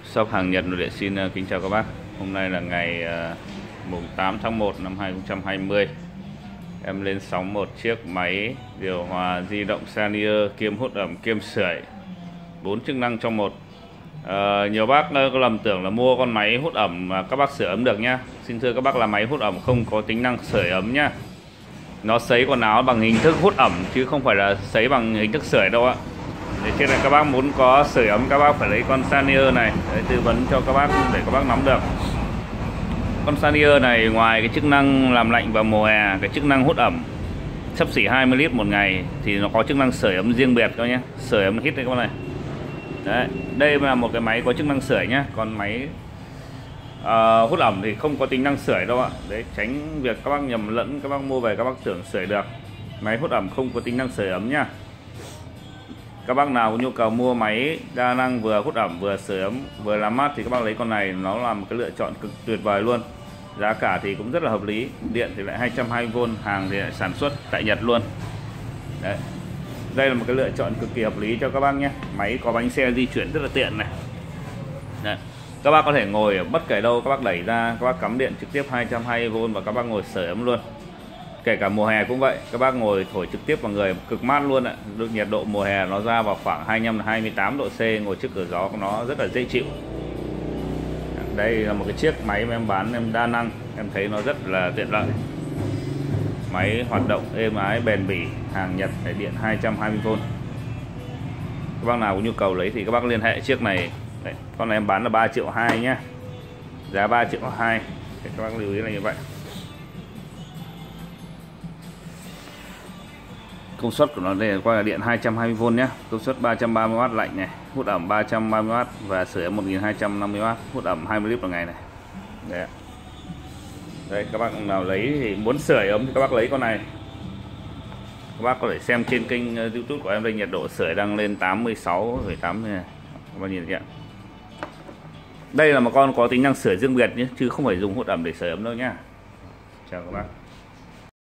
Shop hàng Nhật nội địa xin kính chào các bác. Hôm nay là ngày mùng 8 tháng 1 năm 2020. Em lên sóng một chiếc máy điều hòa di động Sanier kiêm hút ẩm kiêm sưởi 4 chức năng trong một. Nhiều bác có lầm tưởng là mua con máy hút ẩm mà các bác sưởi ấm được nhá. Xin thưa các bác là máy hút ẩm không có tính năng sưởi ấm nhá. Nó sấy quần áo bằng hình thức hút ẩm chứ không phải là sấy bằng hình thức sưởi đâu ạ. Để trên này các bác muốn có sưởi ấm các bác phải lấy con Sanier này để tư vấn cho các bác để các bác nắm được. Con Sanier này ngoài cái chức năng làm lạnh vào mùa hè, cái chức năng hút ẩm xấp xỉ 20 lít một ngày thì nó có chức năng sưởi ấm riêng biệt các nhé. Sưởi ấm hít đây các bác này. Đấy, đây là một cái máy có chức năng sưởi nhá. Còn máy hút ẩm thì không có tính năng sưởi đâu ạ. Đấy, tránh việc các bác nhầm lẫn, các bác mua về các bác tưởng sưởi được. Máy hút ẩm không có tính năng sưởi ấm nhá. Các bác nào có nhu cầu mua máy đa năng vừa hút ẩm vừa sưởi ấm vừa làm mát thì các bác lấy con này, nó là một cái lựa chọn cực tuyệt vời luôn. Giá cả thì cũng rất là hợp lý, điện thì lại 220V, hàng thì lại sản xuất tại Nhật luôn. Đấy, đây là một cái lựa chọn cực kỳ hợp lý cho các bác nhé. Máy có bánh xe di chuyển rất là tiện này. Đấy, các bác có thể ngồi ở bất kể đâu, các bác đẩy ra, các bác cắm điện trực tiếp 220V và các bác ngồi sưởi ấm luôn. Kể cả mùa hè cũng vậy, các bác ngồi thổi trực tiếp vào người cực mát luôn ạ. Nhiệt độ mùa hè nó ra vào khoảng 25-28 độ C, ngồi trước cửa gió của nó rất là dễ chịu. Đây là một cái chiếc máy mà em bán, em đa năng, em thấy nó rất là tiện lợi. Máy hoạt động êm ái, bền bỉ, hàng Nhật, để điện 220V. Các bác nào có nhu cầu lấy thì các bác liên hệ chiếc này. Đấy, con này em bán là 3,2 triệu nhá. Giá 3,2 triệu. Để các bác lưu ý là như vậy. Công suất của nó đây là qua điện 220V nhé. Công suất 330W lạnh này, hút ẩm 330W và sưởi ấm 1250W, hút ẩm 20 lít một ngày này. Đây, đây các bác nào lấy thì muốn sưởi ấm thì các bác lấy con này. Các bác có thể xem trên kênh YouTube của em đây, nhiệt độ sưởi đang lên 86,8 này. Các bác nhìn thấy chưa? Đây là một con có tính năng sưởi riêng biệt nhé, chứ không phải dùng hút ẩm để sưởi ấm đâu nhá. Chào các bác.